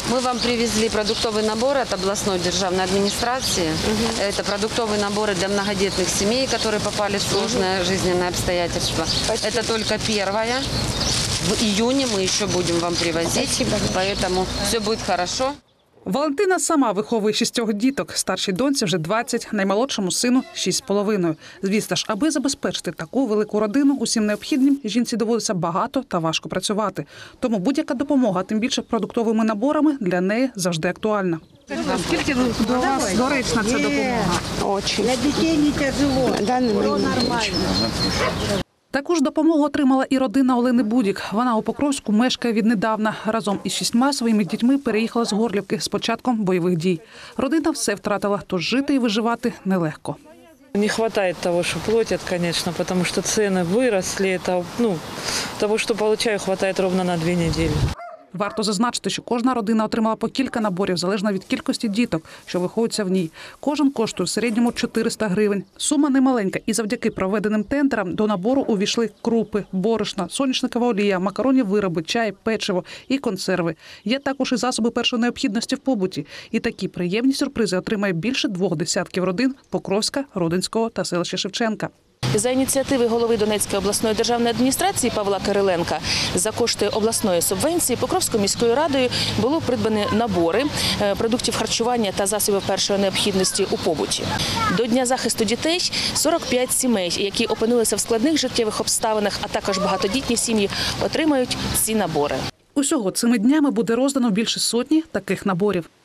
Мы вам привезли продуктовый набор от областной державной администрации. Это продуктовые наборы для многодетных семей, которые попали в сложное жизненное обстоятельство. Это только первое. В июне мы еще будем вам привозить, поэтому все будет хорошо. Валентина сама виховує 6 діток. Старшій доньці вже 20, наймолодшому сину – 6,5. Звісно ж, аби забезпечити таку велику родину усім необхідним, жінці доводиться багато та важко працювати. Тому будь-яка допомога, тим більше продуктовими наборами, для неї завжди актуальна. Наскільки до вас доречна ця допомога? Очень. Для детей не тяжело. Да, Нормально. Таку ж допомогу отримала і родина Олени Будік. Вона у Покровську мешкає віднедавна. Разом із 6 своїми дітьми переїхала з Горлівки з початком бойових дій. Родина все втратила, тож жити і виживати нелегко. Не хватает того, что платят, конечно, потому что цены выросли. Это, того, что получаю, хватает ровно на 2 недели. Варто зазначити, що кожна родина отримала по кілька наборів, залежно від кількості діток, що виховуються в ній. Кожен коштує в середньому 400 гривень. Сума немаленька, і завдяки проведеним тендерам до набору увійшли крупи, борошна, соняшникова олія, макаронні вироби, чай, печиво і консерви. Є також і засоби першої необхідності в побуті. І такі приємні сюрпризи отримає більше 2 десятків родин Покровська, Родинського та селища Шевченка. За ініціативи голови Донецької обласної державної адміністрації Павла Кириленка за кошти обласної субвенції Покровською міською радою було придбані набори продуктів харчування та засобів першої необхідності у побуті. До Дня захисту дітей 45 сімей, які опинилися в складних життєвих обставинах, а також багатодітні сім'ї, отримають ці набори. Усього цими днями буде роздано більше 100 таких наборів.